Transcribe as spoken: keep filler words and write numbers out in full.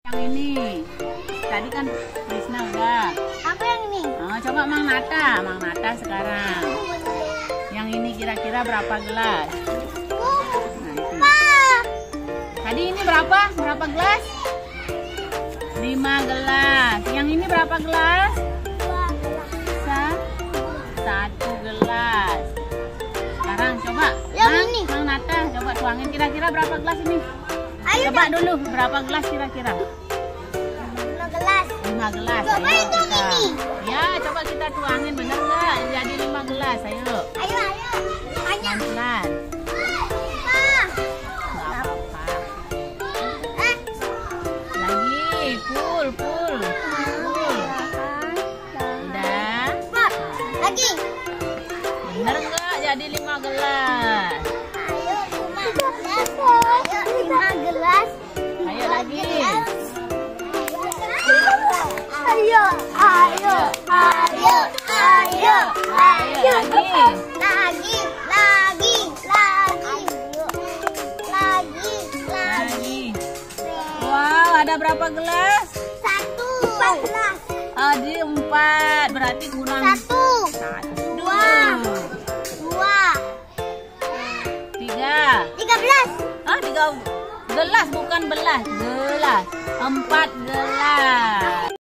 Yang ini. Tadi kan Krisna udah. Apa yang ini? Oh, coba Mang Nata, Mang Nata sekarang. Yang ini kira-kira berapa gelas? Nah, itu. Tadi ini berapa? Berapa gelas? lima gelas. Yang ini berapa gelas? Sa satu gelas. Sekarang coba Yang Mang, ini. Mang Nata, coba tuangin kira-kira berapa gelas ini? Ayo Coba dulu berapa gelas kira-kira? lima gelas. lima gelas. Coba Ayo hitung kita. ini. Ya, coba kita tuangin bener nggak? Jadi lima gelas. Ayo. Ayo, ayo. Banyak. Pelan-pelan. Ah. Nggak apa-apa. Eh. Lagi, full, full. Full. Udah. Stop. Lagi. Bener nggak? Jadi lima gelas. Ayo, lima gelas. Ayo, lima gelas. Ayo lagi. Ayo, ayo, ayo, ayo, ayo. Lagi. Lagi, lagi, lagi, lagi, Lagi. Wow, ada berapa gelas? satu, empat gelas, Ada empat. Berarti kurang satu, satu. dua, dua, Tiga. tiga belas, Ah, tiga gelas bukan belas. Gelas. Empat gelas.